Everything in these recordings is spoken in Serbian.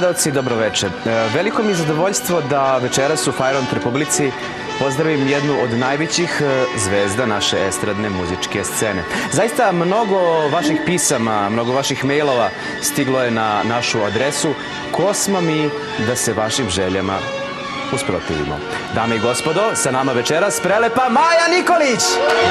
gledalci, dobroveče. Veliko mi je zadovoljstvo da večeras u Fajront Republici pozdravim jednu od najvećih zvezda naše estradne muzičke scene. Zaista mnogo vaših pisama, mnogo vaših mailova stiglo je na našu adresu. Ko smo mi da se vašim željama usprotivimo? Dame i gospodo, sa nama večeras prelepa Maja Nikolić!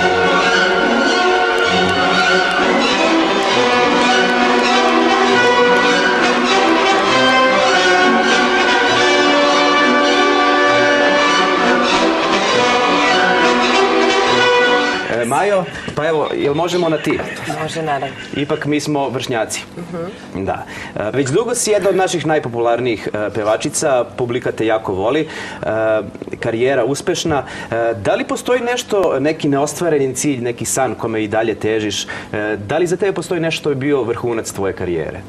Majo, pa evo, jel možemo na ti? Može, naravno. Ipak mi smo vršnjaci. Da. Već dugo si jedna od naših najpopularnijih pevačica, publika te jako voli, karijera uspešna. Da li postoji nešto, neki neostvareni cilj, neki san kome i dalje težiš? Da li za tebe postoji nešto što je bio vrhunac tvoje karijere?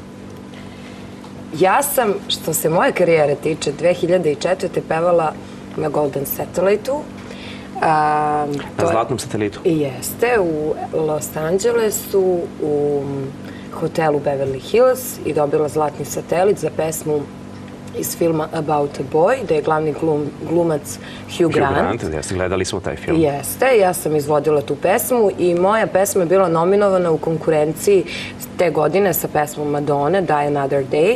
Ja sam, što se moje karijere tiče, 2004. pevala na Golden Satellite-u. Na Zlatnom satelitu? Jeste, u Los Angelesu, u hotelu Beverly Hills i dobila Zlatni satelit za pesmu iz filma About a Boy, gde je glavni glumac Hugh Grant. Jeste, gledali smo taj film. Jeste, ja sam izvodila tu pesmu i moja pesma je bila nominovana u konkurenciji te godine sa pesmom Madone, Die Another Day.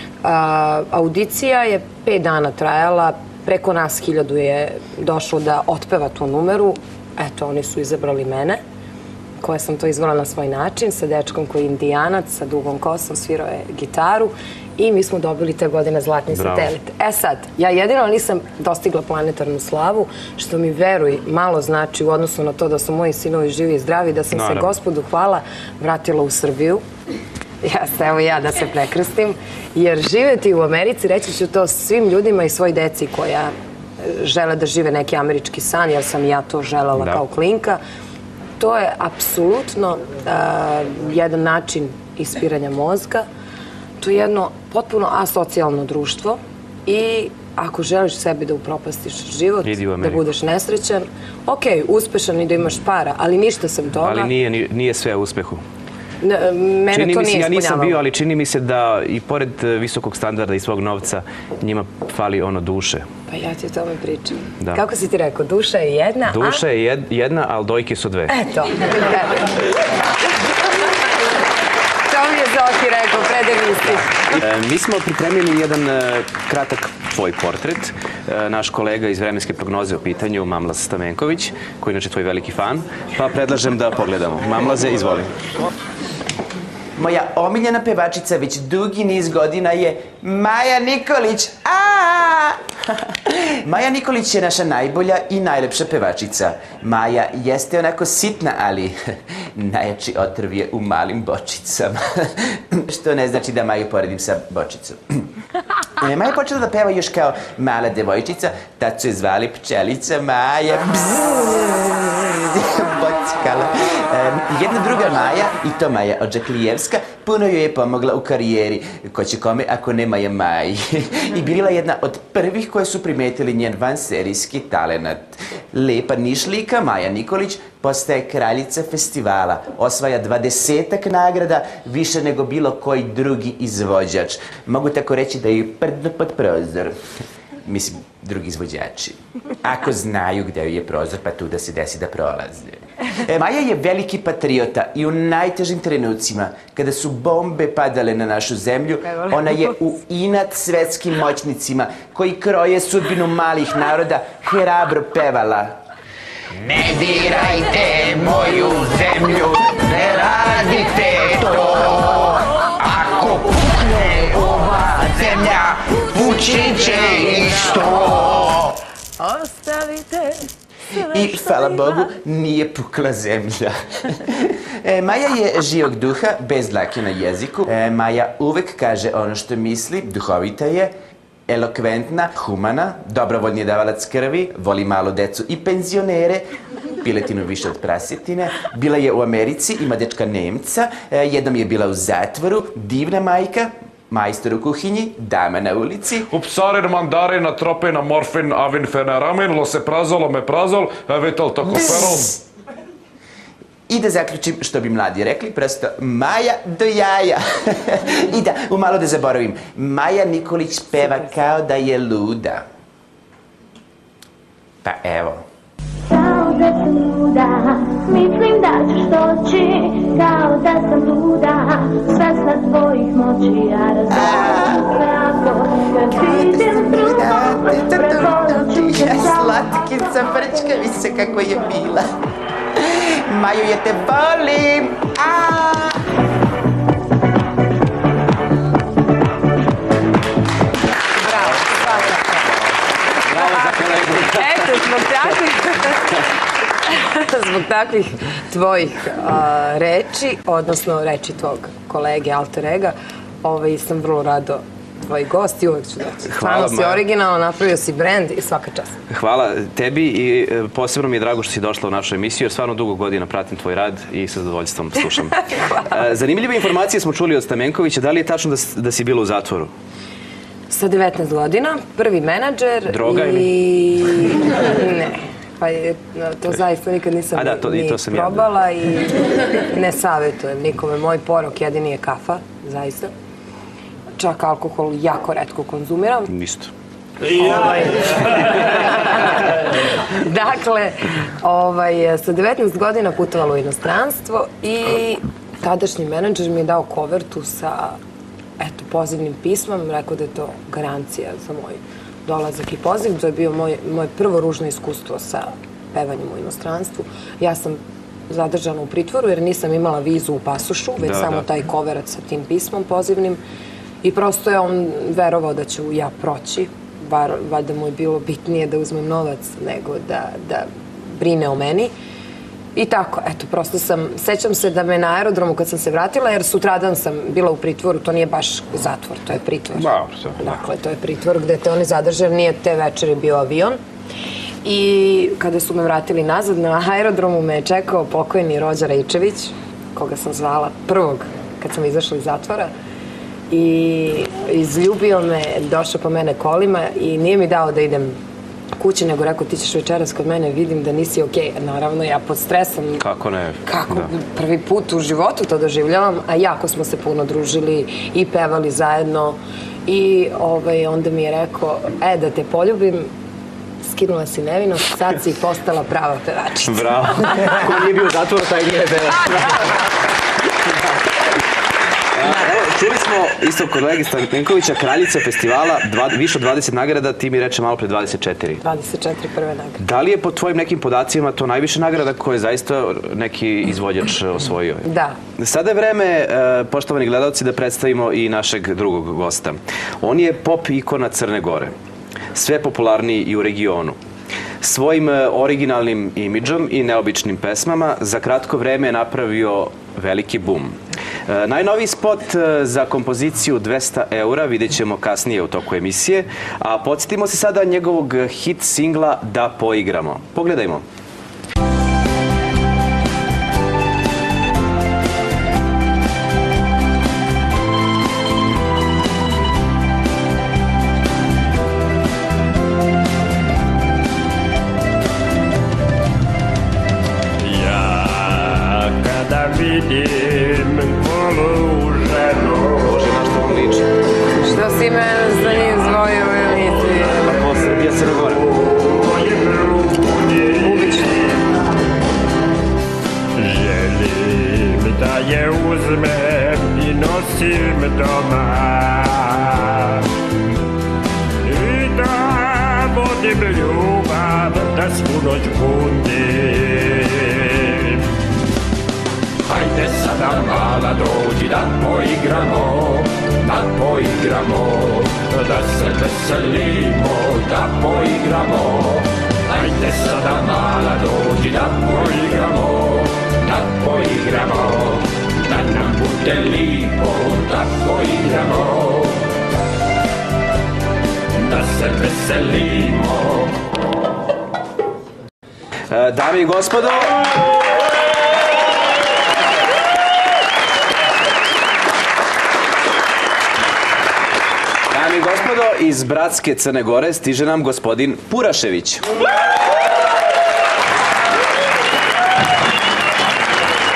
Audicija je 5 dana trajala, preko nas 1000 je došlo da otpeva tu numeru. Eto, oni su izabrali mene, koja sam to izvala na svoj način, sa dečkom koji je indijanac, sa dugom kosom, svirao je gitaru i mi smo dobili te godine Zlatni satelit. E sad, ja jedino nisam dostigla planetarnu slavu, što mi, veruj, malo znači u odnosu na to da su moji sinovi živi i zdravi, da sam se, Gospodu hvala, vratila u Srbiju. Jeste, evo ja da se prekrstim, jer živeti u Americi, reći ću to svim ljudima i svoj deci koja žele da žive neki američki san, jer sam ja to želela kao klinka, to je apsolutno jedan način ispiranja mozga, to je jedno potpuno asocijalno društvo i ako želiš sebi da upropastiš život, da budeš nesrećan, ok, uspešan i da imaš para, ali ništa sem toga. Ali nije sve u uspehu. Mene to nije ispunjavalo. Ja nisam bio, ali čini mi se da i pored visokog standarda i svog novca njima fali ono duše. Pa ja ti o tome pričam. Kako si ti rekao, duša je jedna, a? Duša je jedna, ali dojke su dve. Eto. To mi je Zoki rekao, predelisti. Mi smo pripremili jedan kratak tvoj portret. Naš kolega iz Vremenske prognoze u pitanju, Mamlaz Stamenković, koji je inače tvoj veliki fan, pa predlažem da pogledamo. Mamlaze, izvoli. Moja omiljena pevačica već dugi niz godina je Maja Nikolić. Maja Nikolić je naša najbolja i najlepša pevačica. Maja jeste onako sitna, ali najjači otrv je u malim bočicama. Što ne znači da Maju poredim sa bočicom. Maja je počela da peva još kao mala devojčica, tad su je zvali Pčelica Maja. Bockala. Jedna druga Maja, i to Maja Odžaklijevska, puno joj je pomogla u karijeri. Ko će kome ako ne Maja Maji. I bila jedna od prvih koje su primetili njen vanserijski talenat. Lepa Nišlika Maja Nikolić postaje kraljica festivala, osvaja 20-ak nagrada, više nego bilo koji drugi izvođač. Mogu tako reći da je prdno pod prozor. Mislim, drugi izvođači. Ako znaju gde joj je prozor, pa tu da se desi da prolaze. Maja je veliki patriota i u najtežim trenucima, kada su bombe padale na našu zemlju, ona je u inat svetskim moćnicima koji kroje sudbinu malih naroda hrabro pevala. Ne dirajte moju zemlju, ne radite to. Ako pukne ova zemlja, pući će isto. Ostavite. I, hvala Bogu, nije pukla zemlja. Maja je živog duha, bez dlake na jeziku. Maja uvek kaže ono što misli, duhovita je, elokventna, humana, dobrovoljni davalac krvi, voli malu decu i penzionere, piletinu više od prasetine. Bila je u Americi, ima dečka Nemca, jednom je bila u zatvoru, divna majka, majstor u kuhinji, dama na ulici. Upsarin, mandarin, atropin, amorfin, avin, feneramin, loseprazol, omeprazol, evital, tokoferol. I da zaključim, što bi mladi rekli, prosto Maja do jaja. I da, umalo da zaboravim, Maja Nikolić peva kao da je luda. Pa evo. Kao da sam luda, mislim da ćeš doći. Kao da sam luda, svesna tvojih moći. Ja razorim sve ako kad vidim drugog, prevolim ću te samo. Slatkica, prčkavi se kako je bila. Maju, ja te volim! Bravo, svakako. Bravo za kolegu. Eto, zbog takvih tvojih reči, odnosno reči tvog kolege alter ega, sam vrlo rado tvoj gost i uvek ću doći. Stvarno si originalno, napravio si brend i svaka čast. Hvala tebi i posebno mi je drago što si došla u našu emisiju, jer stvarno dugo godina pratim tvoj rad i sa zadovoljstvom slušam. Zanimljive informacije smo čuli od Stamenkovića. Da li je tačno da si bila u zatvoru? Sa 19 godina, prvi menadžer. Droga i... Ne. Pa to zaista nikad nisam ni probala i ne savjetujem nikome. Moj porok jedini je kafa, zaista. Čak alkohol jako retko konzumiram. Isto. Dakle, sa 19 godina putovala u inostranstvo i tadašnji menadžer mi je dao kovertu sa pozivnim pismom. Rekao da je to garancija za moj dolazak i poziv. To je bio moje prvo ružno iskustvo sa pevanjem u inostranstvu. Ja sam zadržana u pritvoru jer nisam imala vizu u pasošu, već samo taj koverac sa tim pismom pozivnim. I prosto je on verovao da ću ja proći. Valjda mu je bilo bitnije da uzmem novac nego da brine o meni. I tako, eto, prosto sećam se da me na aerodromu kad sam se vratila, jer sutradan sam bila u pritvoru, to nije baš zatvor, to je pritvor. Dakle, to je pritvor gde te oni zadrže, jer nije te večeri bio avion. I kada su me vratili nazad, na aerodromu me je čekao pokojni Rođa Rejčević, koga sam zvala prvog kad sam izašla iz zatvora. I izljubio me, došao po mene kolima i nije mi dao da idem kući, nego rekao ti ćeš večeras kod mene, vidim da nisi okej. Naravno, ja pod stresom. Kako ne? Kako? Prvi put u životu to doživljavam, a jako smo se puno družili i pevali zajedno. I onda mi je rekao, da te poljubim, skinula si nevinost, sad si postala prava pevačica. Bravo. Ko nije bio u zatvoru, taj nije pevač. Čuli smo isto od kolege Stamenkovića, kraljica festivala, više od 20 nagrada, ti mi reče malo pre 24. 24 prve nagrade. Da li je po tvojim nekim podacima to najviše nagrada koje je zaista neki izvođač osvojio? Da. Sada je vreme, poštovani gledalci, da predstavimo i našeg drugog gosta. On je pop ikona Crne Gore, sve popularniji i u regionu. Svojim originalnim imidžom i neobičnim pesmama za kratko vreme je napravio veliki bum. Najnoviji spot za kompoziciju 200 € vidjet ćemo kasnije u toku emisije, a podsjetimo se sada njegovog hit singla Da poigramo. Pogledajmo. Ja kada vidim golu ženu. Bože, na što vam liči? Što si me za njim zvojio ili ti? Ovo Srbija Crna Gora. Želim da je uzmem i nosim doma i da vodim ljubav, da svu noć budim. Hajde sada mala dođi da poigramo, da se veselimo, da poigramo. Hajde sada mala dođi da poigramo, da nam bude lipo, da poigramo, da se veselimo. Dame i gospodo, iz bratske Crne Gore stiže nam gospodin Purašević.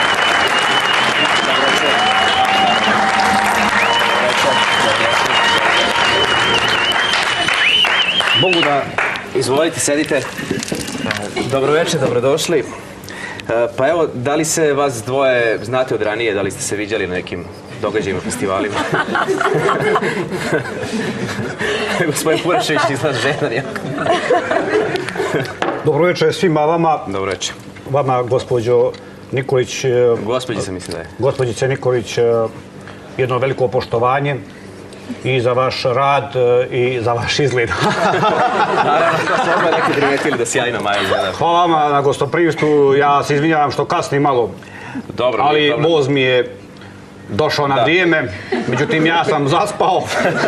Izvolite, sedite. Dobroveče, dobrodošli. Pa evo, da li se vas dvoje znate od ranije, da li ste se viđali na nekim događajima, festivalima? Gospodin Purašević izgleda žena jako. Dobroveče svima vama. Dobroveče. Vama, gospođo Nikolić. Gospođica mislim da je. Gospođice Nikolić, jedno veliko poštovanje i za vaš rad i za vaš izgled. Naravno, to su odmah neki primetili da sjajna Maja izgleda. Hvala vama na gostoprimstvu. Ja se izvinjavam što kasnim malo, Dobro, ali voz mi je došao na vrijeme, međutim ja sam zaspao.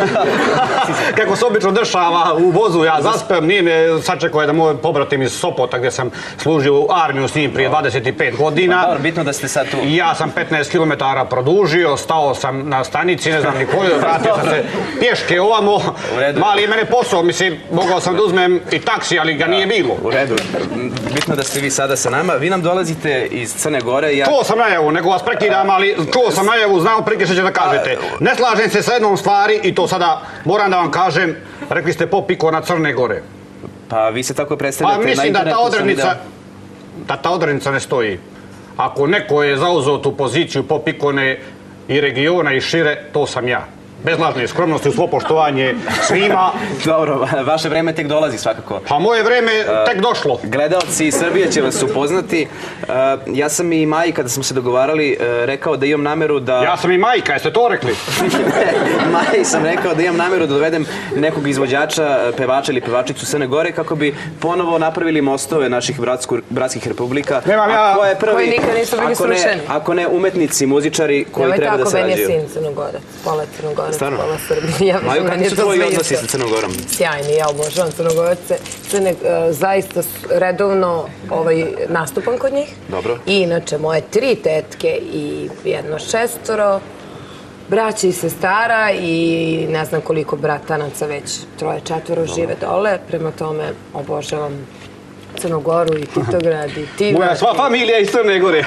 Kako se obično dešava u vozu, ja zaspem, nije me sačekao je da moj pobratim iz Sopota gdje sam služio u armiju s njim prije 25 godina. Dobro, bitno da ste sad tu. Ja sam 15 km produžio, stao sam na stanici, ne znam ni koju, vratio sam se pješke ovamo. Mali je mene posao, mislim, mogao sam da uzmem i taksi, ali ga nije bilo. U redu. Bitno da ste vi sada sa nama. Vi nam dolazite iz Crne Gore. Čuo sam najavu, nego vas prekidam, ali čuo sam najavu, znam prike što će da kažete. Ne slažem se sa jednom stvari i to sada moram da vam kažem, rekli ste pop ikona Crne Gore. Pa vi se tako predstavljate Pa na mislim internetu. da ta odrednica ne stoji. Ako neko je zauzeo tu poziciju pop ikone i regiona i šire, to sam ja. Bez lažne skromnosti, u svo poštovanje svima. Dobro, vaše vreme tek dolazi svakako. Pa moje vreme tek došlo. Gledaoci iz Srbije će vas upoznati. Ja sam i Maji, kada smo se dogovarali, rekao da imam nameru da... Ja sam i majka, jeste to rekli? Maji sam rekao da imam nameru da dovedem nekog izvođača, pevača ili pevačicu Crne Gore kako bi ponovo napravili mostove naših bratskih republika. Nemam ja... Koji nikad nisu bili srušeni. Ako ne umetnici, muzičari koji treba da sarađuju. Nemoj tako, meni je sin Crnogorac, pola Crnogorac, pola Srbija. Maju, kako su tvoji odnosi sa Crnogorom? Sjajni, ja obožavam Crnogorce. Zaista redovno nastupam kod njih. Dobro. I inače, moje 3 tetke i jedno 6, braća i sestara i ne znam koliko bratanaca, već 3-4 žive dole. Prema tome, obožavam Crnogoru i Titograd i Tivar. Moja sva familija iz Crne Gore.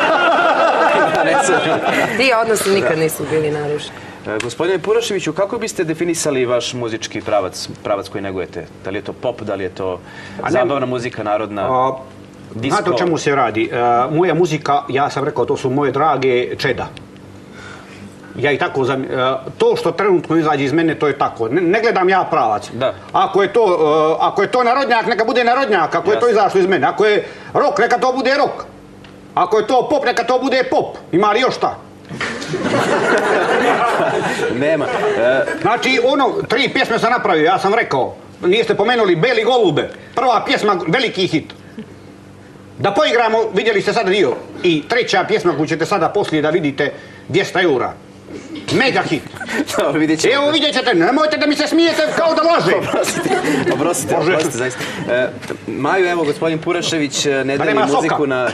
Ti odnosi nikad nisu bili narušeni. Gospodine Puraševiću, kako biste definisali vaš muzički pravac koji negujete? Da li je to pop, da li je to zabavna muzika, narodna, disko? Znate o čemu se radi? Moja muzika, ja sam rekao, to su moje drage čeda. Ja i tako, to što trenutno izađe iz mene, to je tako. Ne gledam ja pravac. Ako je to narodnjak, neka bude narodnjak. Ako je to izašlo iz mene. Ako je rock, neka to bude rock. Ako je to pop, neka to bude pop. Ima li još šta? Nema. Znači, 3 pjesme sam napravio, ja sam rekao. Niste pomenuli Beli golube. Prva pjesma, veliki hit. Da poigramo, vidjeli ste sada dio. I 3. pjesma koju ćete sada poslije da vidite, 200 eura. Mega hit. Dobro, vidjet ćemo. Evo vidjet ćete, nemojte da mi se smijete kao da laže. Oprostite, zaista. Maju, evo, gospodin Purašević ne daje muziku na...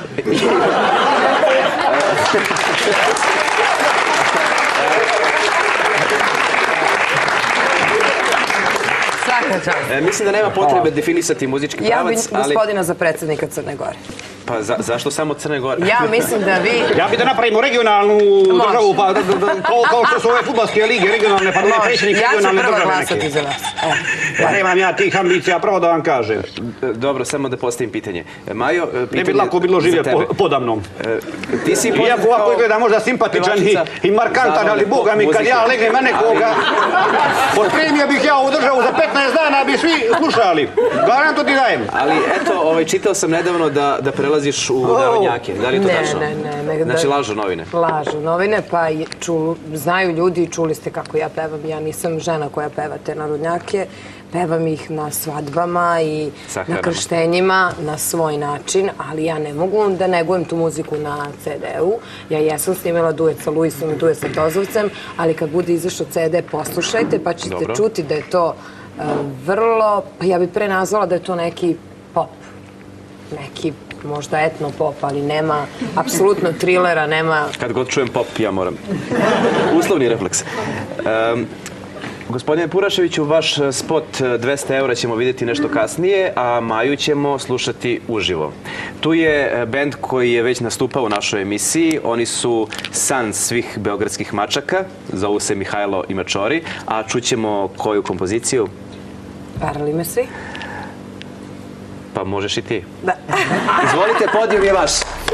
Mislim da nema potrebe definisati muzički pravac, ali... Ja bih gospodina za predsjednika Crne Gore. Pa zašto samo Crne Gore? Ja mislim da vi... Ja bih da napravimo regionalnu državu, pa kao što su ove fudbalske lige regionalne, pa da je predsjednik regionalne države neke. Ja ću prvo glasati za vas. Ja nemam ja tih ambicija, pravo da vam kažem. Dobro, samo da postavim pitanje. Majo, pitanje... Ne bi lako bilo živjeti podamnom. Iako ovako izgleda možda simpatičan i markantan, ali boga mi kad ja legnem na nekoga, otpremio bih ja ovu državu za 15 dana, bi svi slušali. Garantu ti dajem. Ali eto, čitao sam nedavno da prelaziš u narodnjake. Da li je to tačno? Ne. Znači lažu novine? Lažu novine, pa znaju ljudi i čuli ste kako ja pevam. Ja nisam žena koja peva te narodnjake. Pevam ih na svadbama i na krštenjima na svoj način, ali ja ne mogu da negujem tu muziku na CD-u. Ja jesam snimila duet sa Luisom i duet sa Tozovcem, ali kad bude izašao CD, poslušajte, pa ćete čuti da je to vrlo, pa ja bih pre nazvala da je to neki pop. Neki možda etno pop, ali nema apsolutno trilera, nema... Kad god čujem pop, ja moram. Uslovni refleks. Gospodine Puraševiću, vaš spot 200 eura ćemo vidjeti nešto kasnije, a Maju ćemo slušati uživo. Tu je bend koji je već nastupao u našoj emisiji. Oni su san svih beogradskih mačaka. Zovu se Mihajlo i Mačori. A čućemo koju kompoziciju? Varali me svi? Pa možeš i ti. Da. Izvolite, podijum je vaš.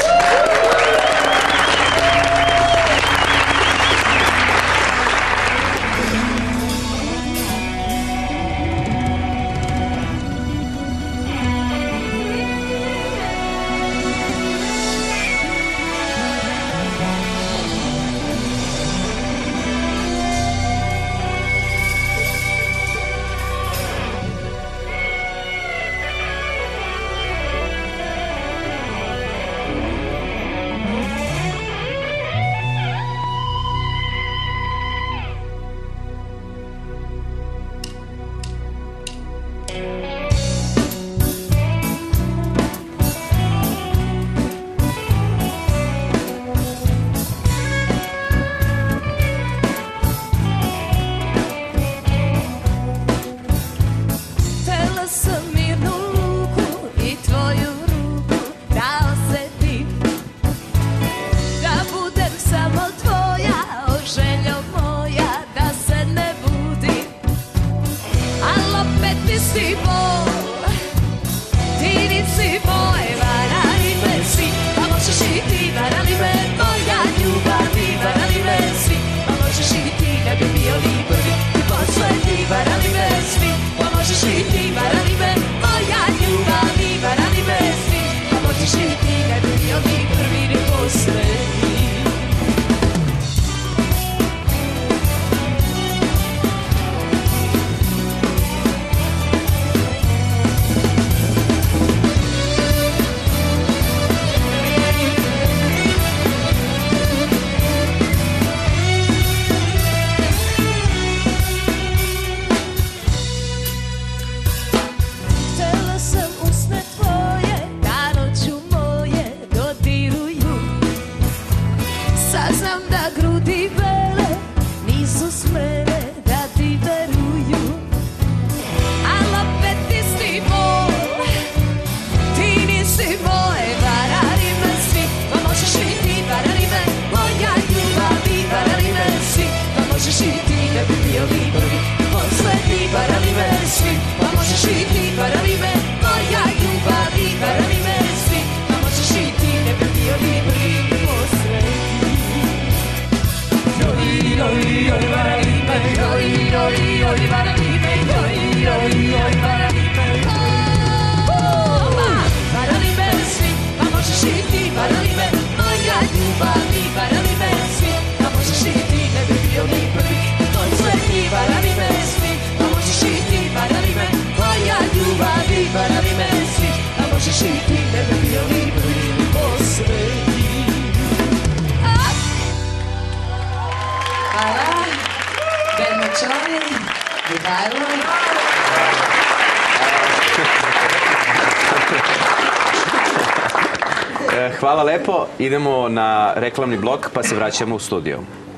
Hvala lepo. Idemo na reklamni blok pa se vraćamo u studio.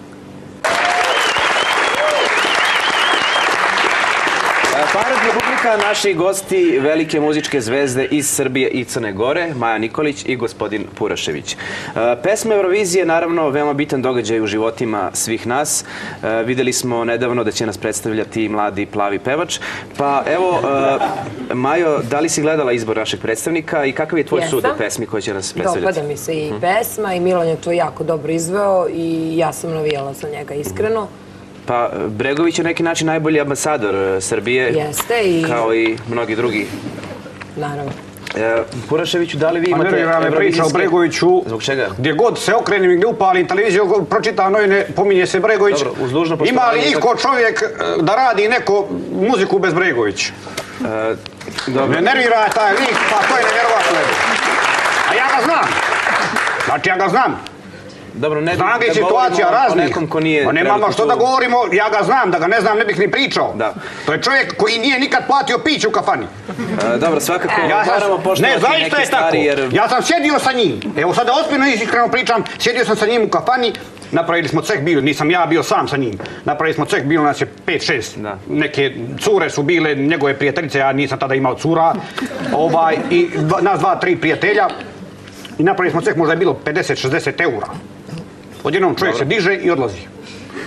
Fajron Republika, naši gosti, velike muzičke zvezde iz Srbije i Crne Gore, Maja Nikolić i gospodin Purašević. Pesma Eurovizije je naravno veoma bitan događaj u životima svih nas. Videli smo nedavno da će nas predstavljati mladi plavi pevač. Pa evo, Majo, da li si gledala izbor našeg predstavnika i kakav je tvoj sud o pesmi koja će nas predstavljati? Dopada mi se i pesma i Milan je to jako dobro izveo i ja sam navijala za njega iskreno. Pa Bregović je na neki način najbolji ambasador Srbije, kao i mnogi drugi. Naravno. Puraševiću, da li vi imate evrovizijske... priča o Bregoviću. Zbog čega? Gdje god se okrenem i gdje upalim televiziju, pročitam novine, pominje se Bregović. Dobro, uz dužno poštovanje... Ima li iko čovjek da radi neko muziku bez Bregović? Ne nervira taj lik, pa to je nevjerovatno. A ja ga znam. Znači, ja ga znam. Znam ga i situacija raznih. Pa nemamo što da govorimo, ja ga znam, da ga ne znam ne bih ni pričao. To je čovjek koji nije nikad platio piće u kafani. Dobro, svakako moramo poštovati neke stvari jer... Ja sam sjedio sa njim, evo sada ozbiljno iskreno pričam, sjedio sam sa njim u kafani, napravili smo ceh, nisam ja bio sam sa njim, napravili smo ceh, bilo nas je 5-6, neke cure su bile, njegove prijateljice, ja nisam tada imao cura, i nas 2-3 prijatelja, i napravili smo ceh, možda je bilo 50-60 eura. Odjednom čovjek se diže i odlazi.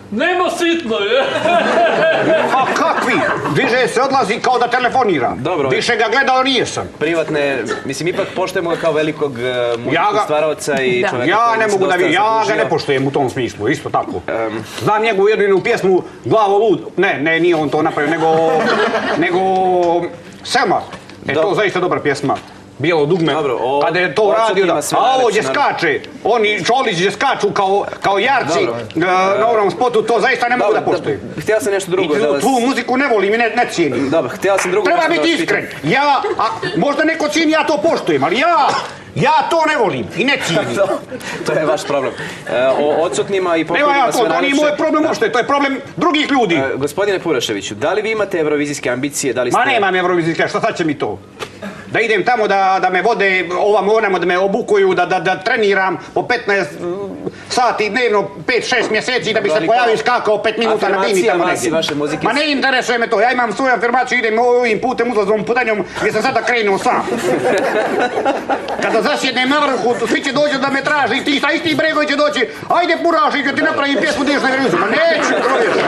Nema sitno, je. A kakvi? Više se odlazi kao da telefonira. Dobro. Više ga gledao nisam. Privatne, mislim, ipak poštujemo ga kao velikog muzičkog stvaraoca i čoveka Ja koji ne nas mogu da dosta vidim, ja ga zadužio. ne poštujem u tom smislu, isto tako. Znam njegovu jedinu pjesmu Glavo lud, ne, nije on to napravio, nego Selma. To zaista dobra pjesma. Bijelo dugme, kada je to radio, a ovo gdje skače, oni Čolić gdje skaču kao jarci na ovom spotu, to zaista ne mogu da poštujem. Htio sam nešto drugo da vas... Tu muziku ne volim i ne cijenim. Dobro, htio sam drugo... Treba biti iskren. Možda neko cijeni, ja to poštujem, ali ja to ne volim i ne cijenim. To je vaš problem. O odsutnima i pokojnima sve najljepše... To nije moj problem uopšte, to je problem drugih ljudi. Gospodine Puraševiću, da li vi imate evrovizijske ambicije? Ma nemam evrovizijske, šta sad će mi to? Da idem tamo da me vode ovamo, da me obukuju, da treniram po 15 sati dnevno, 5-6 mjeseci da bi se pojavio i skakao 5 minuta na bini tamo negdje. Ma ne interesuje me to, ja imam svoju afirmaciju, idem ovim putem, uzlazom putanjom gdje sam sada krenuo sam. Kada zasjednem na vrhu, svi će doći da me traži, ti sa isti bregovi će doći, ajde Purašiću, ti napravim pjesmu, ideš na Euroviziju. Ma neću, čovječe.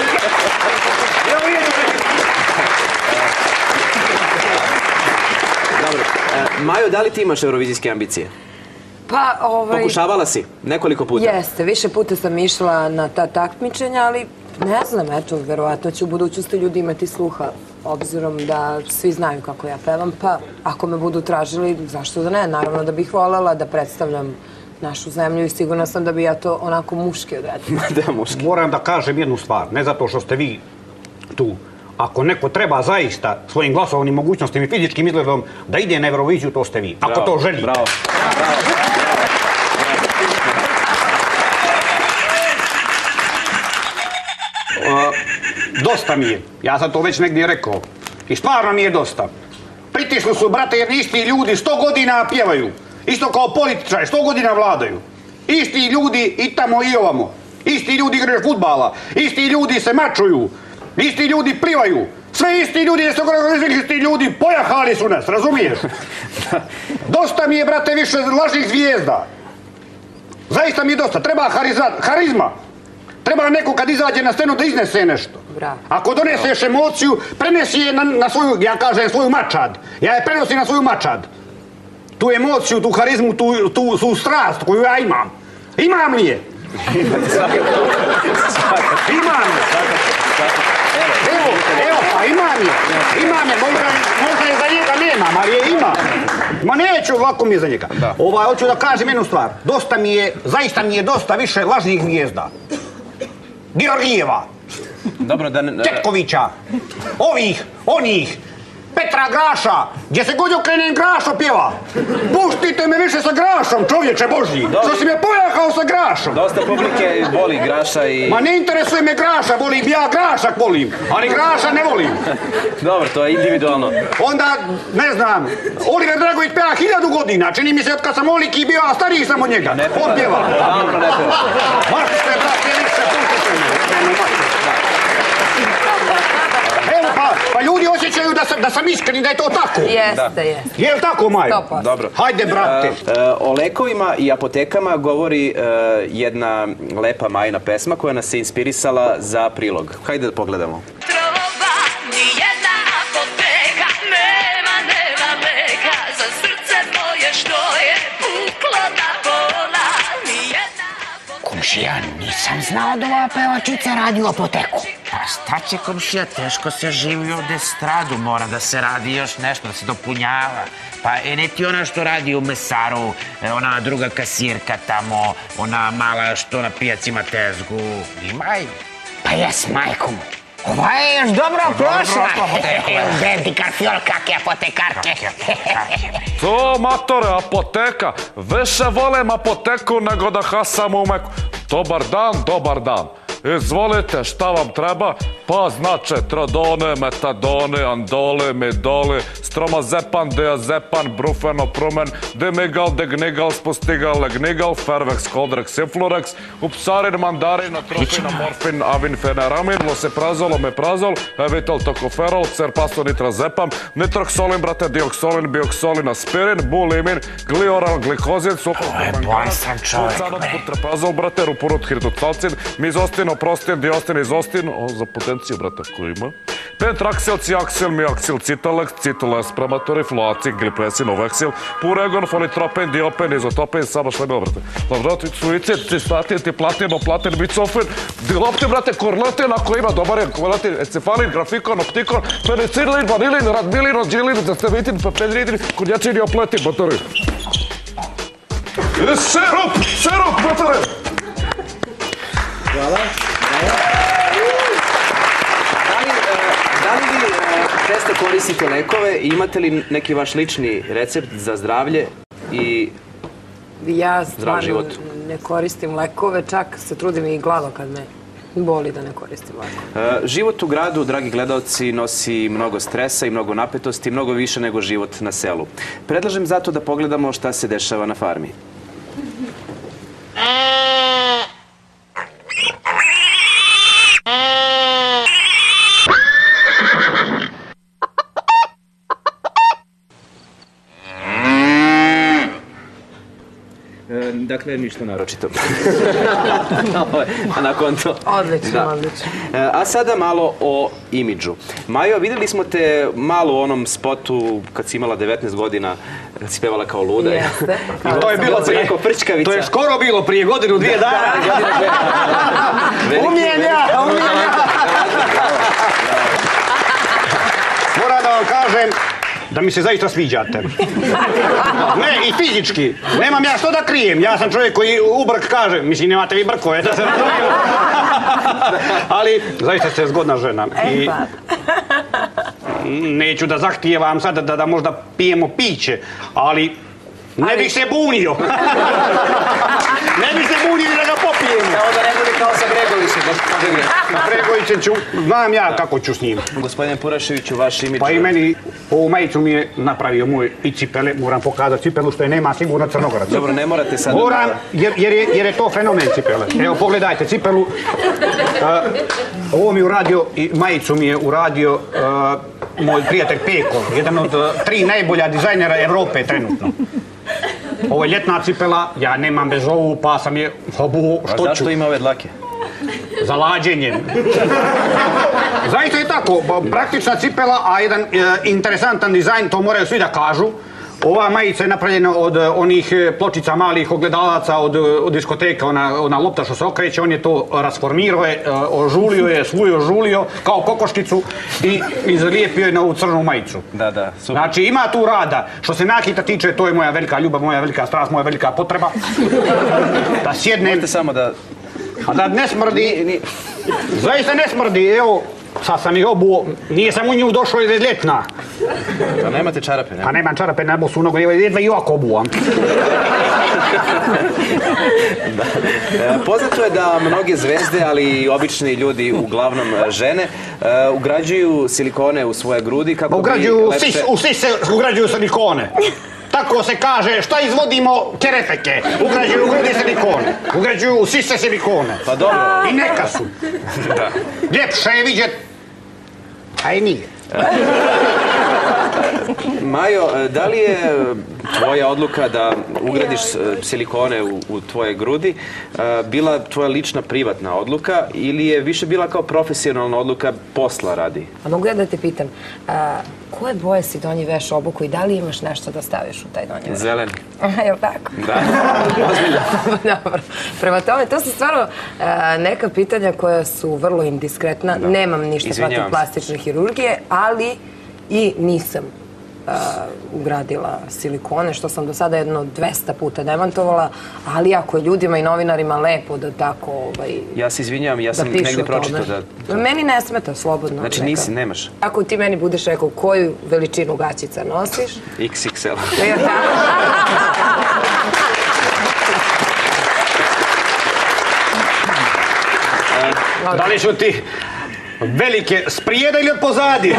Dobro. Majo, da li ti imaš eurovizijske ambicije? Pa, Pokušavala si nekoliko puta. Jeste, više puta sam išla na ta takmičenja, ali ne znam, eto, verovatno će u budućnosti ljudi imati sluha, obzirom da svi znaju kako ja pevam, pa ako me budu tražili, zašto da ne? Naravno da bih voljela da predstavljam našu zemlju i sigurna sam da bi ja to onako muški odredila. Da, muški. Moram da kažem jednu stvar, ne zato što ste vi tu. Ako neko treba zaista svojim glasovnim mogućnostima i fizičkim izgledom da ide na Euroviziju, to ste vi. Ako to želite. Bravo. Dosta mi je. Ja sam to već negdje rekao. I stvarno mi je dosta. Pritisli su, brate, jer isti ljudi 100 godina pjevaju. Isto kao političari, 100 godina vladaju. Isti ljudi i tamo i ovamo. Isti ljudi igraju fudbala. Isti ljudi se mačuju. Isti ljudi plivaju. Sve isti ljudi, isti ljudi pojahali su nas, razumiješ? Dosta mi je, brate, više lažnih zvijezda. Zaista mi je dosta. Treba harizma. Treba neko kad izađe na scenu da iznese nešto. Ako doneseš emociju, prenesi je na svoju, ja kažem, svoju mačad. Ja je prenosim na svoju mačad. Tu emociju, tu harizmu, tu strast koju ja imam. Imam li je? Imam je. Evo, pa imam je, možda je za njega nemam, ali je imam. Ma neću, lako mi je za njega. Hoću da kažem jednu stvar. Dosta mi je, zaista mi je dosta više lažnih zvijezda. Georgijeva. Četkovića. Onih. Petra Graša, gdje se god okrenem Grašo pjeva. Puštite me više sa Grašom, čovječe Božji. Što si me pojahao sa Grašom? Dosta publike voli Graša i... Ma ne interesuje me Graša, volim ja Grašak volim, ali Graša ne volim. Dobro, to je individualno. Onda, ne znam, Oliver Dragović pjeva 1000 godina, čini mi se od kad sam oliki bio, a stariji sam od njega. On pjeva. Dobro, ne pjeva. Mašte, brate, više, puštite me. Evo pa ljudi osjećaju da sam iskren i da je to tako. Jeste. Je li tako, Majo? Dobro. Hajde, brate. O lekovima i apotekama govori jedna lepa Majina pesma koja nas je inspirisala za prilog. Hajde da pogledamo. Komšija, nisam znao da ova pevačica radi u apoteku. Pa šta će komšija, teško se živi ovdje estradu, mora da se radi još nešto, da se dopunjava. Pa ne ti ona što radi u mesaru, ona druga kasirka tamo, ona mala što na pijaci ima tezgu. Imaj. Pa jes, majko. Ova je još dobro prošla. Gdje ti karfiol, kakve apotekarke. To, matore, apoteka. Više volim apoteku nego da hasam u meku. Dobar dan. Izvolite, šta vam treba? Pa znače trodone, metadone, andole, medole, stromazepan, diazepan, brufenoprumen, demigal, degnigal, spostigal, legnigal, fervex, koldrex, influrex, upsarin, mandarin, atropin, amorfin, avin, feneramin, loseprazol, omeprazol, evital, tokoferol, cerpastonitrazepam, nitroksolin, brate, dioksolin, bioksolin, aspirin, bulimin, glioral, glikozin, Bolestan čovjek, putrapazol, brate, rupurut, hirtocalcin, mizostin, oprostin, diostin, izostin, za potenciju, brate, koju ima. Pentraksil, ciaksil, miaksil, citalex, citales, prematori, fluacid, glipesin, oveksil, puregon, folitropin, diopen, izotopin, sama šlemila, brate. Brate, suicid, cistatin, tiplatin, oplatin, bicofen, diloptin, brate, korletin, ako ima dobar je korletin, encefalin, grafikon, optikon, penicillin, vanilin, radmilin, odžilin, zastemitin, pepedridin, kunjačin i opletin, batori. Šerup, batore! Hvala. Da li vi često koristite lekove i imate li neki vaš lični recept za zdravlje i Ja zdrav stvarno život? ne koristim lekove, čak se trudim i glava kad me boli da ne koristim lekove. Život u gradu, dragi gledalci, nosi mnogo stresa i mnogo napetosti, mnogo više nego život na selu. Predlažem zato da pogledamo šta se dešava na farmi. Dakle, ništa naročito. Na konto. Odlično. A sada malo o imidžu. Majo, videli smo te malo u onom spotu kad si imala 19 godina, kad si pevala kao luda. Jeste. To je bilo prije, to je skoro bilo prije godinu, 2 dana. Umijem ja! Moram da vam kažem da mi se zaista sviđate. Ne, i fizički. Nemam ja što da krijem. Ja sam čovjek koji u brk kaže. Mislim, nemate vi brkove, da se razumiju. Ali, zaista ste zgodna žena. I neću da zahtijevam sada da možda pijemo piće, ali ne bih se bunio. Ne bih se bunio da ga popijemo. Kao da ne bude kao sa Bregovićem. Bregovićem ću, znam ja kako ću s njim. Gospodine Puraševiću, vaš imidž... Pa i meni ovu majicu mi je napravio moj i cipele. Moram pokazati cipelu što je nema sigurno Crnogorac. Dobro, ne morate sad... Moram, jer je to fenomen cipele. Evo, pogledajte cipelu. Ovo mi je uradio i majicu mi je uradio moj prijatelj Peko. Jedan od 3 najbolja dizajnera Evrope trenutno. Ovo je ljetna cipela, ja nemam bez ovu, pa sam je obuo što ću. A zašto ima ove dlake? Za lađenje. Zaista je tako, praktična cipela, a jedan interesantan dizajn, to moraju svi da kažu. Ova majica je napravljena od onih pločica malih ogledalaca od diskoteka, ona lopta što se okreće, on je to rasformirao, ožulio je, svuj ožulio kao kokoškicu i zalijepio je na ovu crnu majicu. Da, super. Znači ima tu rada. Što se nakita tiče, to je moja velika ljubav, moja velika strast, moja velika potreba. Da sjednem... Možete samo da... A da ne smrdi, zaista ne smrdi, evo, sad sam ih obuo, nije sam u nju došao iz ljetna. Pa nemate čarape, ne? Pa nemam čarape, ne bosu nogo, jedva i ovako obuvam. Poznato je da mnoge zvezde, ali i obični ljudi, uglavnom žene, ugrađuju silikone u svoje grudi kako bi lepše... U sise ugrađuju silikone. Tako se kaže, šta izvodimo kerefeke, ugrađuju u grudi silikone, ugrađuju u sise silikone. Pa dobro. I neka su. Ljepše je vidjet, a i nije. Majo, da li je tvoja odluka da ugradiš silikone u tvoje grudi bila tvoja lična privatna odluka ili je više bila kao profesionalna odluka posla radi? A mogu ja da te pitam, koje boje si donji veš obuku i da li imaš nešto da staviš u taj donji veš? Zeleni. Jel tako? Da, ozbiljno. Dobro. Prema tome, to su stvarno neka pitanja koja su vrlo indiskretna. Nemam ništa protiv plastične hirurgije, ali i nisam ugradila silikone, što sam do sada jedno 200 puta demantovala, ali ako je ljudima i novinarima lepo da tako... Ja se izvinjavam, ja sam negdje pročitao da... Meni ne smeta, slobodno. Znači nisi, nemaš? Ako ti meni budeš rekao koju veličinu gaćica nosiš... XXL. Da li su ti Velike s prijeda ili od pozadi?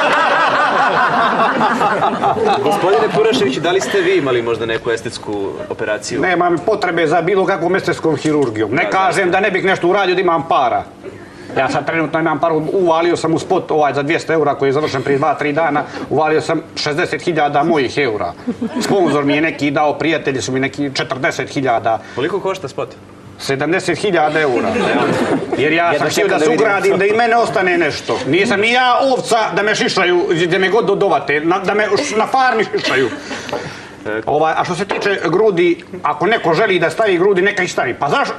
Gospodine Puraševiću, da li ste vi imali možda neku estetsku operaciju? Nemam potrebe za bilo kakvom estetskom hirurgijom. Ne kažem da ne bih nešto uradio da imam para. Ja sad trenutno imam paru, uvalio sam u spot za 200 eura koji je završen prije 2-3 dana, uvalio sam 60.000 mojih eura. Sponzor mi je neki dao, prijatelji su mi neki 40.000. Koliko košta spot? 70.000 eura. Jer ja sam htio da se ugradim, da i mene ostane nešto. Nisam ni ja ovca da me šišaju, gdje me god dodovate, da me na farmi šišaju. A što se tiče grudi, ako neko želi da stavi grudi, neka ih stavi. Pa znaš,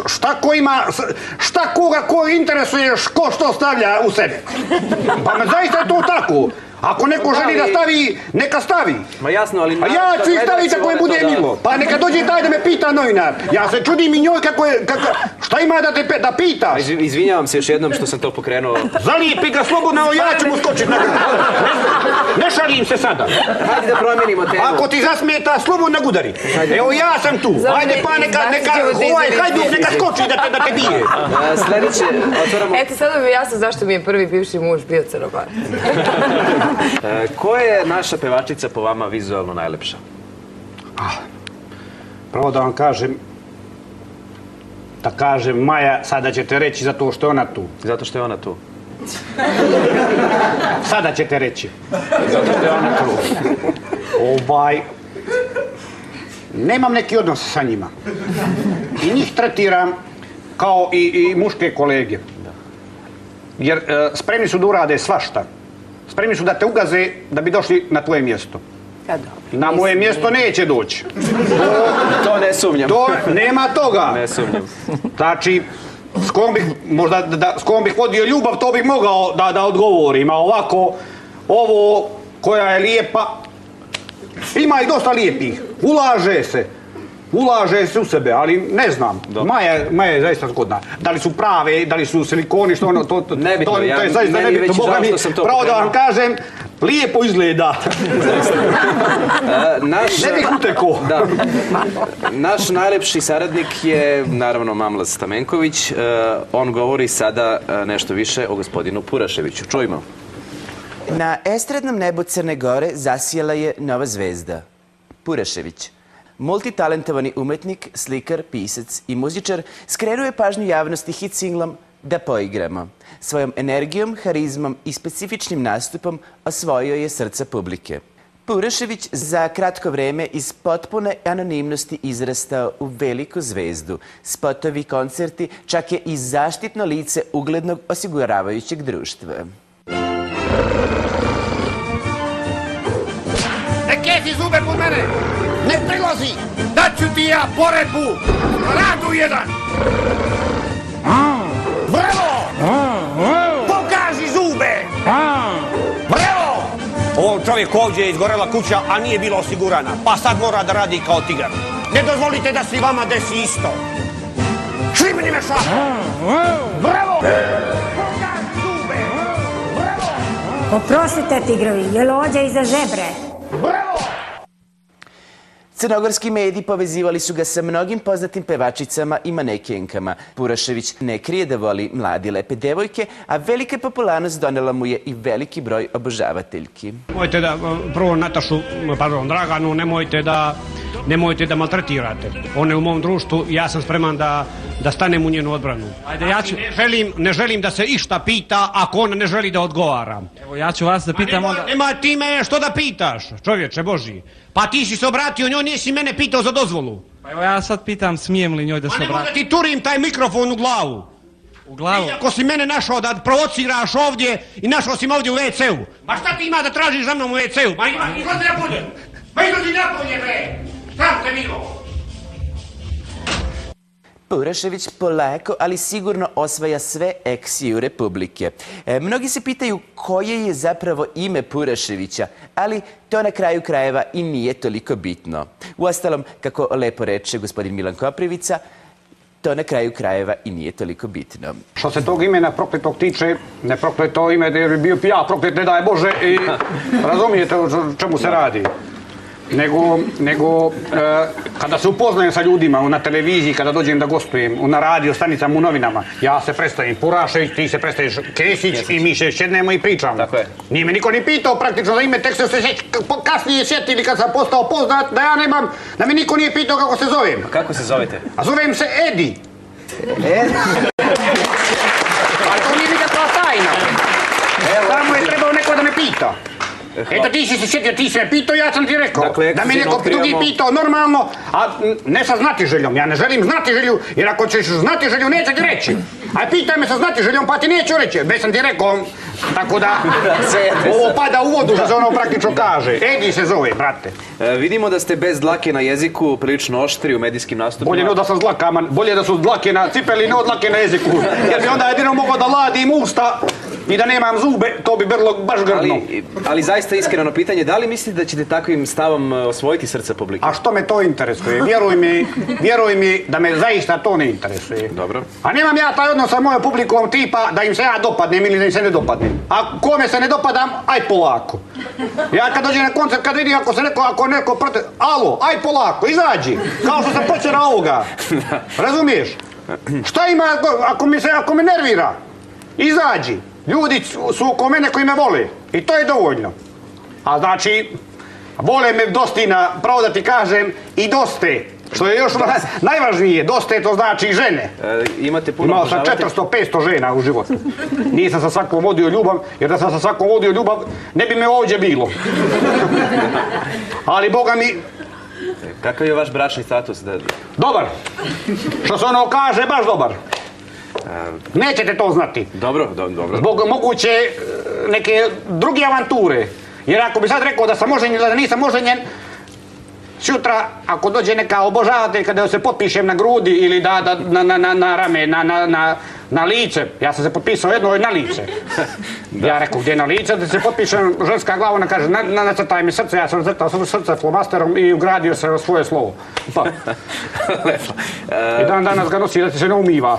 šta koga ko interesuje ko što stavlja u sebe? Pa me zaista je to tako. Ako neko želi da stavi, neka stavi. Ma jasno, ali... A ja ću ih staviti ako je bude milo. Pa neka dođe taj da me pita novinar. Ja se čudim i njoj kako je... Šta ima da pitaš? Izvinjavam se još jednom što sam to pokrenuo. Zalijepi ga slobodno, ja ću mu skočiti na grudi. Ne šalim se sada. Hajde da promijenimo temu. Ako ti zasmeta, slobodno udari. Evo ja sam tu. Hajde pa neka skoči da te bije. Sljedeće, otvoramo... Eto, sada mi jasno zašto mi je prvi bivši muž bio crnobar. Ko je naša pevačica po vama vizualno najlepša? Prvo da vam kažem, Maja, sada ćete reći zato što je ona tu. Zato što je ona tu. Sada ćete reći. Zato što je ona tu. Nemam neki odnos sa njima. I njih tretiram kao i muške kolege. Jer spremni su da urade svašta. Spremni su da te ugaze da bi došli na tvoje mjesto. Na moje mjesto neće doći. To ne sumnjam. Nema toga. Ne sumnjam. Znači, s kojom bih vodio ljubav, to bih mogao da odgovorim. A ovako, ovo koja je lijepa, ima i dosta lijepih. Ulaže se u sebe, ali ne znam. Maja je zaista zgodna. Da li su prave, da li su silikoni, što ono, to je zaista nebitno. Pravo da vam kažem, lijepo izgleda. Ne bih utekao. Naš najlepši saradnik je, naravno, Mamla Stamenković. On govori sada nešto više o gospodinu Puraševiću. Čujmo. Na estradnom nebu Crne Gore zasijala je nova zvezda. Purašević. Multitalentovani umetnik, slikar, pisac i muzičar skrenuo je pažnju javnosti hit singlom Da poigramo. Svojom energijom, harizmom i specifičnim nastupom osvojio je srca publike. Purašević za kratko vreme iz potpune anonimnosti izrastao u veliku zvezdu. Spotovi, koncerti, čak je i zaštitno lice uglednog osiguravajućeg društva. Ne kesi zube pod mene! Ne prilazi! Daću ti ja poredbu! Radu jedan! Bravo! Pokaži zube! Bravo! Ovom čovjeku ovdje je izgorela kuća, a nije bila osigurana. Pa sad mora da radi kao tigar. Ne dozvolite da se i vama desi isto. Šibni me šapu! Bravo! Pokaži zube! Bravo! Oprostite, tigrovi, je lođa iza žebre. Bravo! Crnogorski mediji povezivali su ga sa mnogim poznatim pevačicama i manekenkama. Purašević ne krije da voli mladi lepe devojke, a velika popularnost donela mu je i veliki broj obožavateljki. Nemojte da, prvo Draganu, nemojte da maltretirate. Ona je u mom društvu, ja sam spreman da stanem u njenu odbranu. Ne želim da se išta pita ako ona ne želi da odgovara. Evo, ja ću vas da pitam onda... Nema ti me što da pitaš, čovječe Božji. Pa ti si se obratio njoj, nisi mene pitao za dozvolu. Pa evo, ja sad pitam, smijem li njoj da se obrati? A nemoj da ti turim taj mikrofon u glavu. U glavu? Ako si mene našao da provociraš ovdje i našao si me ovdje u WC-u. Ma šta ti ima da tražiš za mnom u WC-u? Ma izlazi napolje! Ma izlazi napolje, bre! Sam te bilo! Purašević polako, ali sigurno osvaja sve eksiju Republike. Mnogi se pitaju koje je zapravo ime Puraševića, ali to na kraju krajeva i nije toliko bitno. Uostalom, kako lepo reče gospodin Milan Koprivica, to na kraju krajeva i nije toliko bitno. Što se tog imena prokletog tiče, ne prokleto ime jer bi bio ja proklet, ne daj Bože, i razumijete o čemu se radi. nego kada se upoznajem sa ljudima na televiziji, kada dođem da gostujem, na radio stanicama, u novinama, ja se predstavim Purašević, ti se predstaviš Kesić i mi se sjednemo i pričamo. Tako je. Nije me niko ni pitao praktično za ime, tek se kasnije sjetili kad sam postao poznat, da ja nemam, da me niko nije pitao kako se zovem. Kako se zovete? A zovem se Edi. Ali to nije nikakva tajna. Samo je trebao neko da me pita. Eto ti si se sjetio, ti si me pitao, ja sam ti rekao. Dakle, da me neko drugi pitao normalno, a ne sa znatiželjom. Ja ne želim znatiželju, jer ako ćeš znatiželju neće ti reći. A pitaj me sa znatiželjom pa ti neću reći. Već sam ti rekao, tako da ovo pada u vodu što se ono praktično kaže. Edi se zove, brate. Vidimo da ste bez dlake na jeziku, prilično oštri u medijskim nastupima. Bolje da sam s dlakama, bolje da su dlake na cipeli, ne od dlake na jeziku. Jer bi onda jedino mogao da ladim usta i da nemam zube, to bi bilo baš grdno. Ali zaista iskreno pitanje, da li mislite da ćete takvim stavom osvojiti srce publike? A što me to interesuje? Vjeruj mi da me zaista to ne interesuje. Dobro. A nemam ja taj odnos sa mojom publikom tipa da im se ja dopadnem ili da im se ne dopadnem. A kome se ne dopadam, aj polako. Ja kad dođem na koncert, kad vidim ako neko protiv, alo, aj polako, izađi. Kao što sam počera ovoga. Razumiješ? Šta ima ako me nervira? Izađi. Ljudi su oko mene koji me vole. I to je dovoljno. A znači, vole me dostina, pravo da ti kažem, i doste. Što je još najvažnije, doste to znači žene. Imate puno imao sam 400-500 žena u životu. Nisam sa svakom vodio ljubav, jer da sam sa svakom vodio ljubav, ne bi me ovdje bilo. Ali Boga mi... Kakav je vaš bračni status? Dobar. Što se ono kaže, baš dobar. Nećete to znati. Dobro. Zbog moguće neke druge avanture. Jer ako bi sad rekao da sam oženjen ili da nisam oženjen, sutra ako dođe neka obožavatelj kada se potpišem na grudi ili na rame, na lice. Ja sam se potpisao jedno na lice. Ja rekao gdje je na lice, da se potpišem, ženska glava, ona kaže nacrtaj mi srce, ja sam nacrtao srce flomasterom i ugradio se svoje slovo. Pa. I dan danas ga nosi da ti se ne umiva.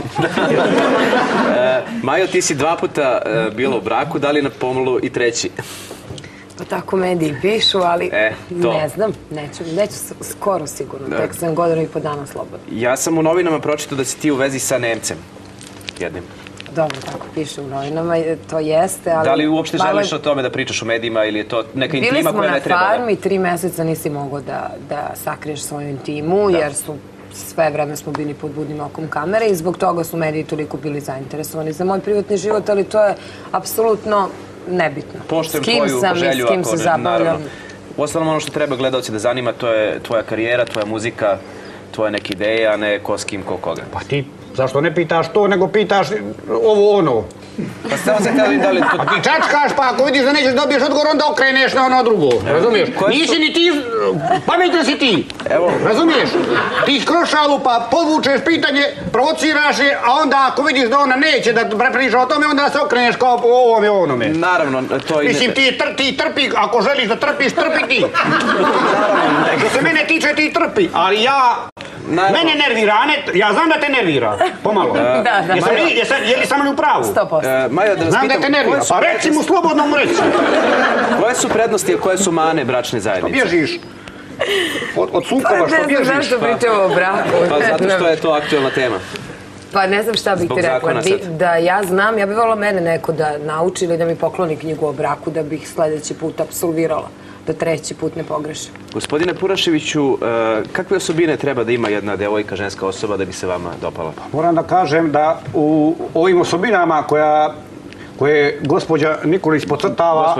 Majo, ti si 2 puta bila u braku, da li na pomolu i 3? Pa tako mediji pišu, ali ne znam, neću skoro sigurno, tek sam 1,5 godina slobodna. Ja sam u novinama pročitao da si ti u vezi sa Nemcem, jednim. Dobro, tako piše u novinama, to jeste, ali... Da li uopšte želiš o tome da pričaš u medijima ili je to neka intima koja ne treba? Bili smo na farmi, 3 mjeseca nisi mogao da sakriješ svoju intimu, jer sve vreme smo bili pod budnim okom kamere i zbog toga su mediji toliko bili zainteresovani za moj privatni život, ali to je apsolutno nebitno. Poštujem s kim sam i s kim se zabavljam. Uostalom ono što treba gledalci da zanima, to je tvoja karijera, tvoja muzika, tvoje neke ideje, a ne ko s kim, ko koga. Pa ti, zašto ne pitaš to, nego pitaš ovo ono? Pa ste vam se htjeli da li to... A ti čačkaš, pa ako vidiš da nećeš dobiješ odgovor, onda okreneš na ono drugo. Razumiješ? Nisi ni ti, pametan si ti. Razumiješ? Ti skroz šalu pa podvučeš pitanje, provociraš je, a onda ako vidiš da ona neće da priča o tome, onda se okreneš kao po ovome onome. Naravno, to i... Mislim, ti trpi, ako želiš da trpiš, trpi ti. Što se mene tiče, ti trpi, ali ja... Mene nervira, ja znam da te nervira, pomalo. Je li sam li u pravu? 100%. Znam da te nervira, pa reci mu slobodno mu reci. Koje su prednosti, a koje su mane bračne zajednice? Pa bježiš. Od sukova što bježiš. Ne znam zašto pričamo o braku. Pa zato što je to aktualna tema. Pa ne znam šta bih ti rekla. Da ja znam, ja bih volila mene neko da nauči ili da mi pokloni knjigu o braku da bih sljedeći put apsolvirala. Da 3. put ne pogrešim. Gospodine Puraševiću, kakve osobine treba da ima jedna devojka, ženska osoba da bi se vama dopala? Moram da kažem da u ovim osobinama koje gospođa Nikolić podcrtava,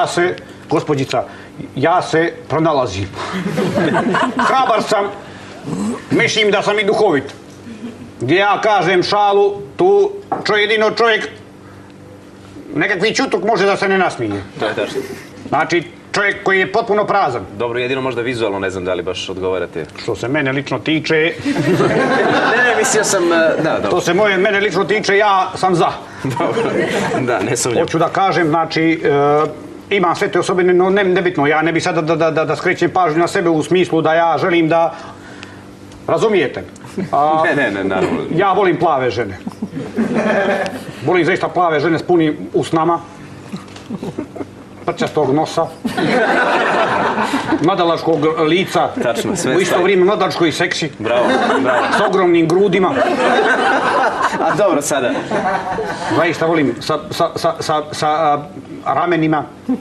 ja se pronalazim. Hrabar sam, mislim da sam i duhovit. Gdje ja kažem šalu, tu jedino čovjek nekakvi čutuk može da se ne nasmije. To je tačno. Znači, čovjek koji je potpuno prazan. Dobro, jedino možda vizualno, ne znam da li baš odgovarate. Što se mene lično tiče... Ne, mislio sam... Što se mene lično tiče, ja sam za. Dobro, da, ne sumnjam. Hoću da kažem, znači, imam sve te osobine, no nebitno, ja ne bih sad da skrećem pažnju na sebe u smislu da ja želim da... Razumijete? Ne, naravno. Ja volim plave žene. Volim zaista plave žene s punim usnama. prčastog nosa, mladalačkog lica, Tačno, sve u isto stoji. vrijeme mladalačko i seksi, Bravo, bravo. s ogromnim grudima. A dobro, sada. Zaista volim sa ramenima.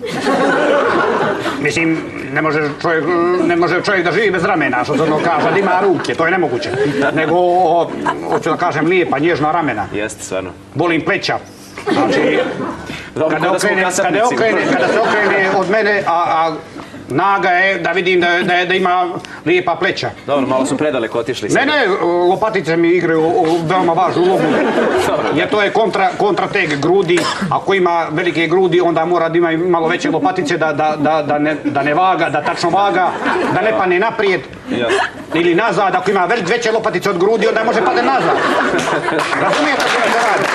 Mislim, ne može čovjek da živi bez ramena, što se ono kaže, da ima ruke, to je nemoguće. Nego, hoću da kažem, lijepa, nježna ramena. Jeste, stvarno. Volim pleća. Znači, kada se okrene od mene, a naga je da vidim da ima lijepa pleća. Dobro, malo su predaleko otišli. Ne, lopatice mi igraju veoma važnu ulogu. Jer to je kontrateg grudi. Ako ima velike grudi, onda mora da ima malo veće lopatice da ne vaga, da tačno vaga, da ne pane naprijed ili nazad. Ako ima veće lopatice od grudi, onda može pade nazad. Razumijete što se radi?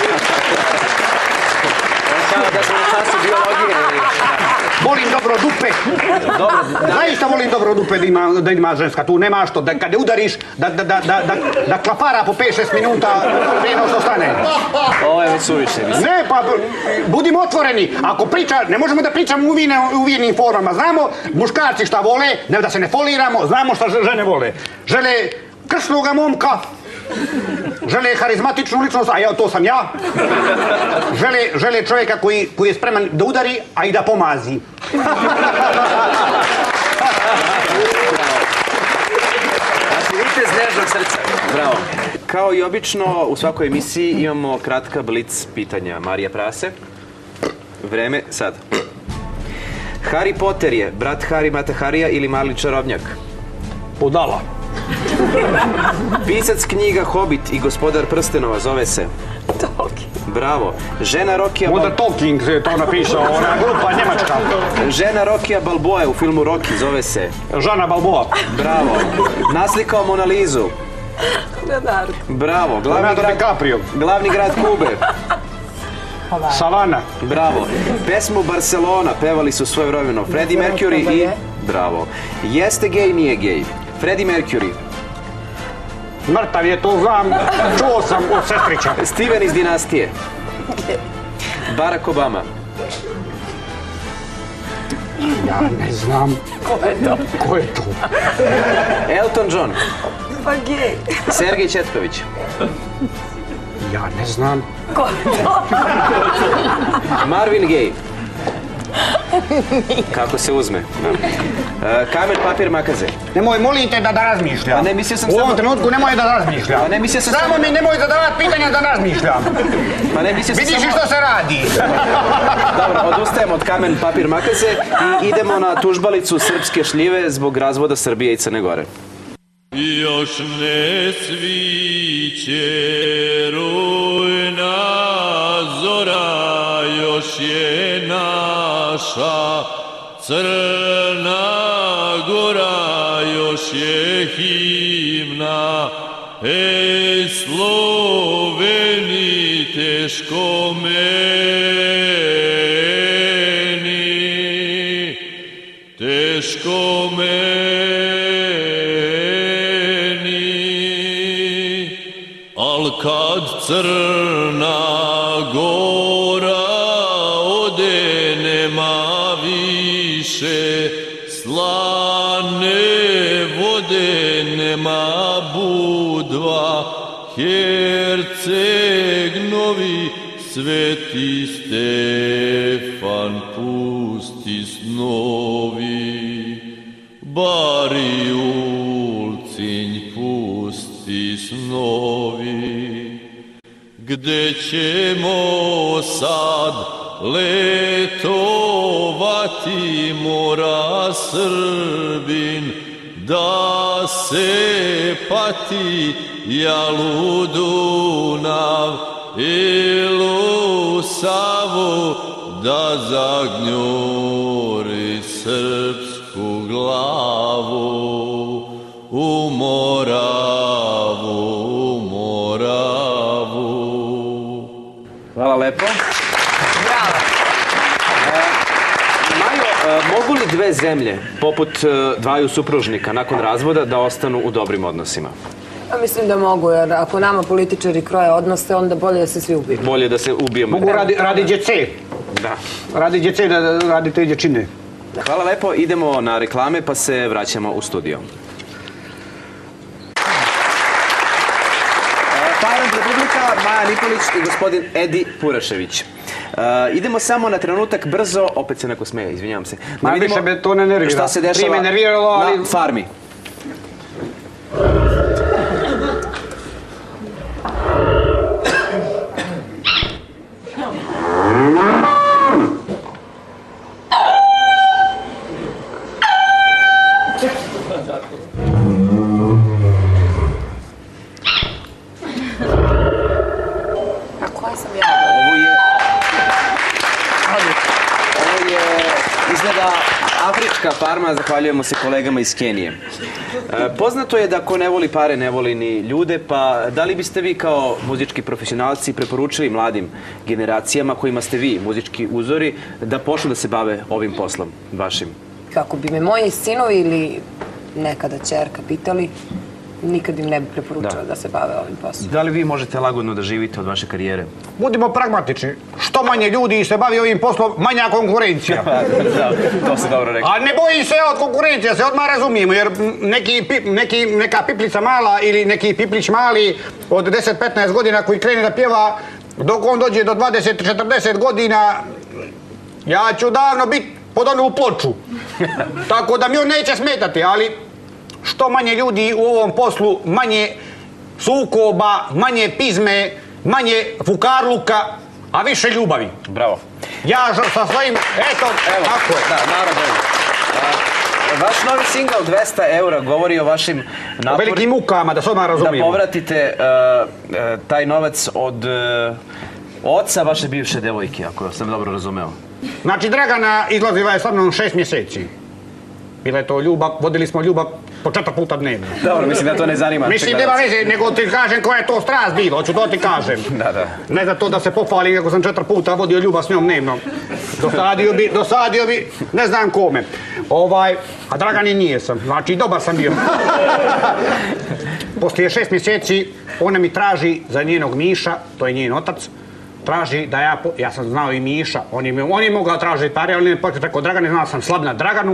Da smo na času biologije. Volim dobro dupe. Zaista volim dobro dupe da ima ženska. Tu nema što. Kada udariš, da klapara po 5-6 minuta prije no što stane. Ovo je već suviše. Ne, pa budimo otvoreni. Ako priča, ne možemo da pričamo u uvijenim formama. Znamo muškarci šta vole, ne da se ne foliramo, znamo šta žene vole. Žele kršnoga momka, žele harizmatičnu ličnost, a to sam ja. Žele čovjeka koji je spreman da udari, a i da pomazi. Znači, vidite iz nežnog srca. Bravo. Kao i obično, u svakoj emisiji imamo kratka blic pitanja. Marija Prase. Vreme sad. Harry Potter je brat Harry Mata Harija ili mali čarobnjak? Budala. Pisac knjiga Hobbit i Gospodar prstenova zove se? Tolkien. Bravo. Žena Rokija... Onda Tolkien je to napisao, ona grupa njemačka. Žena Rokija Balboa u filmu Rocky zove se? Žana Balboa. Bravo. Naslikao Mona Lizu? Leonardo. Bravo. Glavni grad Kube? Savana. Bravo. Pesmu Barcelona pevali su svojevremeno Freddie Mercury i... Bravo. Jeste gej, nije gej? Freddie Mercury. Mrtav je, to znam, čuo sam od sestrića. Steven iz Dinastije. Barack Obama. Ja ne znam. Ko je to? Elton John. Pa gej. Sergej Četković. Ja ne znam. Ko je to? Marvin Gaye. Kako se uzme? Kamen, papir, makaze. Nemoj, molim te da razmišljam. Pa ne, mislio sam u ovom samo... trenutku nemoj da razmišljam. Pa ne, mislio sam samo mi nemoj zadavati pitanja da razmišljam. Pa ne, mislio sam vidiš samo... što se radi. Dobro, odustajemo od kamen, papir, makaze i idemo na tužbalicu Srpske šljive zbog razvoda Srbije i Crne Gore. Još ne sviće rujna zora, još je naša Crna Gora, još je himna, ej Sloveni, teško meni, teško meni, al kad Crna Gora ode, nema više slane vode, nema Budva, Herceg Novi, Sveti Stefan, pusti snovi, Bari Ulcinj, pusti snovi. Gde ćemo sad letovati, mora Srbin da se pati, jalu Dunav ilu Savu, da zagnjuri srpsku glavu u Moravu, u Moravu. Hvala lepo. Bravo. Majo, mogu li dve zemlje, poput dvaju supružnika nakon razvoda, da ostanu u dobrim odnosima? Mislim da mogu, jer ako nama političari kroje odnose, onda bolje da se svi ubijemo. Bolje da se ubijemo. Mogu radi djece. Radi djece da radi te dječine. Hvala lepo, idemo na reklame pa se vraćamo u studio. Fajron Republika, Maja Nikolić i gospodin Edi Purašević. Idemo samo na trenutak brzo, opet se neko smeje, izvinjavam se. Najviše me to ne nervira. Šta se dešava na farmi. Afrička farma, zahvaljujemo se kolegama iz Kenije. Poznato je da ko ne voli pare, ne voli ni ljude, pa da li biste vi kao muzički profesionalci preporučili mladim generacijama kojima ste vi muzički uzori da počnu da se bave ovim poslom vašim? Kako bi me moji sinovi ili nekada ćerka pitali, nikad im ne bi preporučila da se bave ovim poslom. Da li vi možete lagodno da živite od vaše karijere? Budimo pragmatični. Što manje ljudi se bavi ovim poslom, manja konkurencija. Da, to se dobro rekao. A ne bojim se od konkurencije, se odmah razumijemo, jer neka piplica mala ili neki piplić mali od 10-15 godina koji krene da pjeva, dok on dođe do 20-40 godina, ja ću davno biti pod onu ploču. Tako da mi on neće smetati, ali što manje ljudi u ovom poslu, manje sukoba, manje pizme, manje fukarluka, a više ljubavi. Bravo. Ja sa svojim, eto, tako je. Da, naravno. Vaš novi singl 200 eura govori o vašim naporima. O velikim mukama, da se odmah razumijemo. Da povratite taj novac od oca vaše bivše devojke, ako sam dobro razumeo. Znači, Dragana izlazila je sa mnom 6 mjeseci. Bila je to ljubav, vodili smo ljubav po 4 puta dnevno. Dobro, mislim da to ne zanima. Mislim, nema veze, nego ti kažem koja je to strast bilo, hoću to ti kažem. Da. Ne za to da se pohvali kako sam 4 puta vodio ljubav s njom dnevno. Dosadio bi, ne znam kome. A Dragani nije sam, znači dobar sam bio. Poslije 6 mjeseci ona mi traži za njenog Miša, to je njen otac, traži da ja sam znao i Miša, on je mogao tražiti pare, ali ne preko Dragane, znao sam slab na Draganu.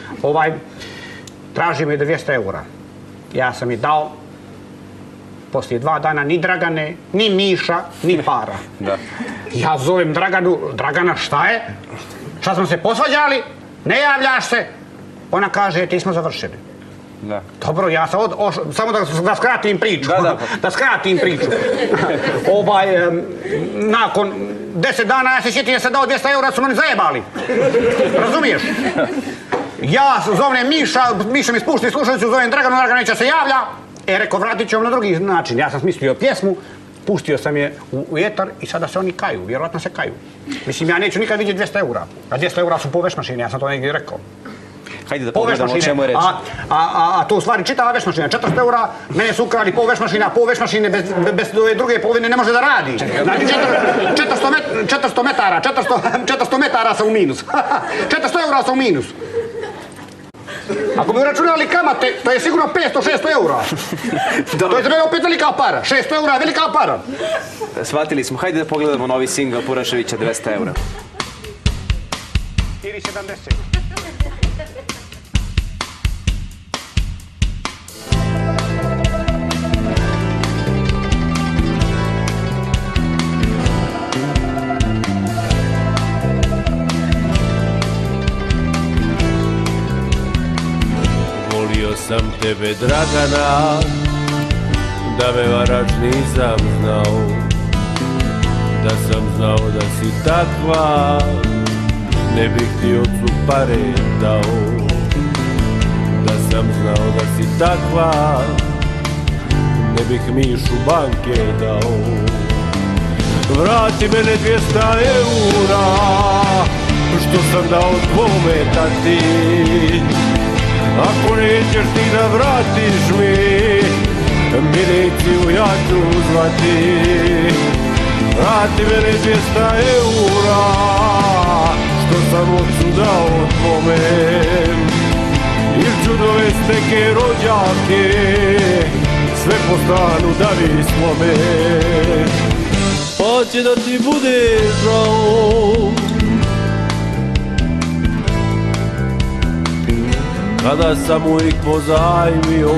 Traži me 200 eura. Ja sam je dao, poslije 2 dana ni Dragane, ni Miša, ni para. Ja zovem Draganu, Dragana šta je? Šta smo se posvađali? Ne javljaš se? Ona kaže, ti smo završili. Dobro, ja sam samo da skratim priču. Da skratim priču. Nakon 10 dana ja se sjetim da sam dao 200 eura, su meni zajebali. Razumiješ? Ja zovem Miša mi spušti slušalicu, zovem Draganu, Dragana neće se javlja. Rekao, vratit ću vam na drugi način. Ja sam smislio pjesmu, pustio sam je u etar i sada se oni kaju, vjerojatno se kaju. Mislim, ja neću nikad vidjeti 200 eura. A 200 eura su po vešmašini, ja sam to negdje rekao. Hajde da pogledamo o čemu je reč. A to u stvari čitava vešmašina, 400 eura, mene su ukrali pol vešmašine bez druge polovine ne može da radi. Znači 400 metara sam u minus. 400 eura sam u minus. Ako bi uračunali kamate, to je sigurno 500-600 eura. To je za mene opet velika para. 600 eura je velika para. Shvatili smo. Hajde da pogledamo novi singl Puraševića 200 eura. Ili 70. Sam tebe Dragana, da me varaš nisam znao, da sam znao da si takva, ne bih ti ocu pare dao. Da sam znao da si takva, ne bih Mišu banke dao. Vrati mene 200 eura, što sam dao tvome tati. Ako nećeš ti da vratiš mi, miliciju ja ću zvati. Vrati mene 200 eura, što sam ocu dao tvome. Ili ću dovest neke rođake, sve po stanu da vi svome. Pa će da ti bude žao, Kada sam mu ih pozajmio,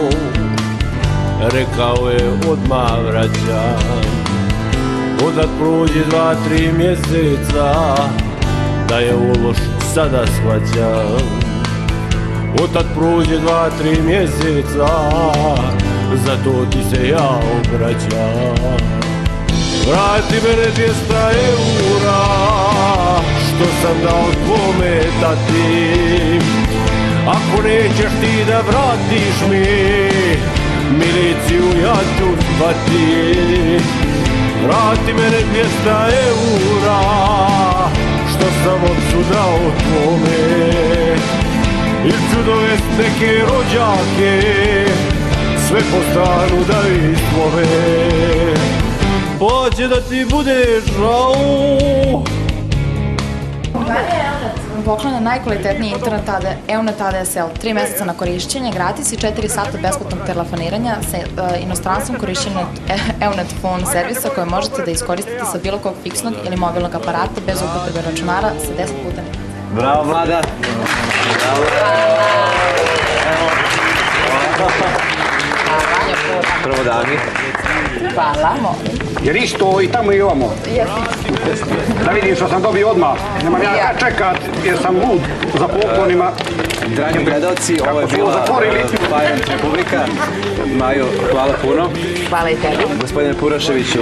rekao je odmah vraćam. Odat prođe 2-3 mjeseca, da je ološ sada shvaćam. Otad prođe 2-3 mjeseca, zato ti se ja obraćam. Vrati mene 200 eura, što sam dao tvome tati. Ako nećeš ti da vratiš mi, miliciju ja ću zvati. Vrati mene 200 eura, što sam ocu dao tvome. Ili ću dovest neke rođake, sve po stanu da istvove. Pa će da ti bude žao. Poklon najkvalitetniji internet EUNET ADSL, 3 mjeseca na korišćenje, gratis i 4 sata besplatnog telefoniranja sa inostranstvom korišćenja EUNET phone servisa koje možete da iskoristite sa bilo kog fiksnog ili mobilnog aparata bez upotrebe računara sa 10 puta. Bravo, Vlada! Prvo dami. Hvala, molim. Jer isto i tamo i ovamo. Da vidim što sam dobio odmah. Nemam ja čekat jer sam lud za poklonima. Dragi gledalci, ovo je bila Fajrant Republika. Majo, hvala puno. Hvala i tebi. Gospodine Puraševiću.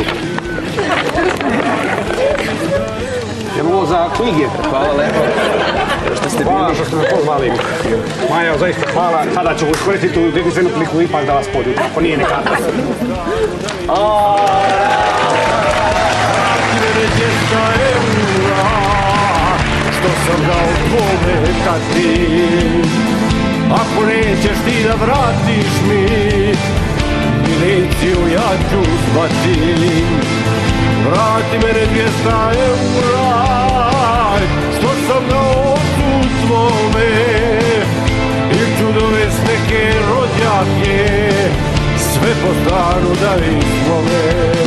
Je li ovo za knjige? Hvala lepo. Što ste bili? Hvala što ste me pozvali. Maja, zaista hvala. Sada ću iskoristiti tu jedinstvenu priliku ipak da vas pođu. Ako nije nekako. Što sam dao tvome tati. Ako nećeš ti da vratiš mi, miliciju ja ću zvati. Vrati mene 200 eura, što sam dao ocu tvome. Ili ću dovest neke rođake, sve po stanu da istvove.